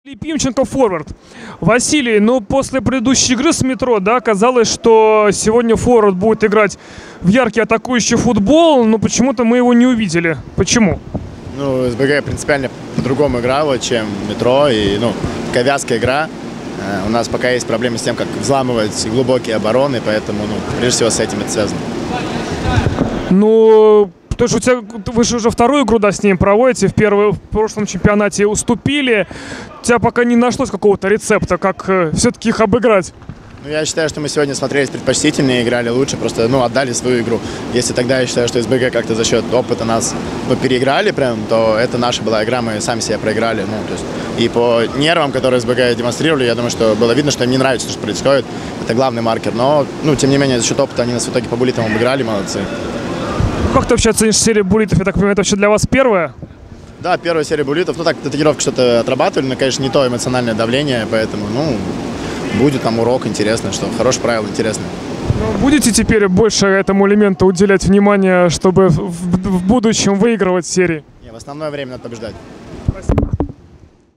Пимченко форвард. Василий, ну после предыдущей игры с Метро, да, казалось, что сегодня форвард будет играть в яркий атакующий футбол, но почему-то мы его не увидели. Почему? Ну, СБГ принципиально по-другому играла, чем Метро, и, такая вязкая игра. У нас пока есть проблемы с тем, как взламывать глубокие обороны, поэтому, прежде всего, с этим это связано. Ну, потому что вы же уже вторую игру, да, с ним проводите, в прошлом чемпионате уступили. У тебя пока не нашлось какого-то рецепта, как все-таки их обыграть. Ну, я считаю, что мы сегодня смотрелись предпочтительнее, играли лучше, просто, отдали свою игру. Если тогда я считаю, что СБГ как-то за счет опыта нас переиграли прям, то это наша была игра, мы сами себя проиграли. То есть, и по нервам, которые СБГ демонстрировали, я думаю, что было видно, что им не нравится то, что происходит. Это главный маркер. Но, тем не менее, за счет опыта они нас в итоге по буллитам обыграли, молодцы. Как ты вообще оценишь серию буллитов? Я так понимаю, это вообще для вас первая? Да, первая серия буллитов. Так, тренировки что-то отрабатывали, но, конечно, не то эмоциональное давление, поэтому, будет там урок, интересно, что хорошее правило, интересно. Будете теперь больше этому элементу уделять внимание, чтобы в будущем выигрывать серии? Не, в основное время надо побеждать. Спасибо.